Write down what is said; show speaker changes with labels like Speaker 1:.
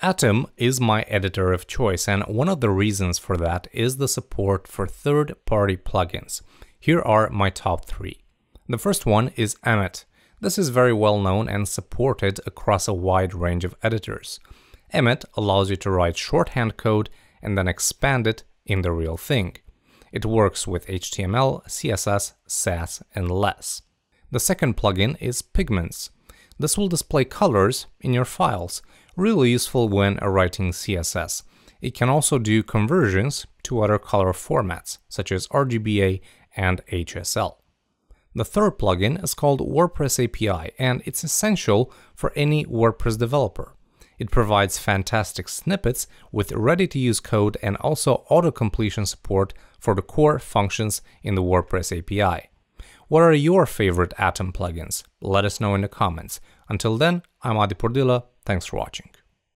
Speaker 1: Atom is my editor of choice, and one of the reasons for that is the support for third-party plugins. Here are my top 3. The first one is Emmet. This is very well known and supported across a wide range of editors. Emmet allows you to write shorthand code and then expand it in the real thing. It works with HTML, CSS, Sass, and less. The second plugin is Pigments. This will display colors in your files, really useful when writing CSS. It can also do conversions to other color formats, such as RGBA and HSL. The third plugin is called WordPress API, and it's essential for any WordPress developer. It provides fantastic snippets with ready-to-use code and also auto-completion support for the core functions in the WordPress API. What are your favorite Atom plugins? Let us know in the comments. Until then, I'm Adi Pordila. Thanks for watching.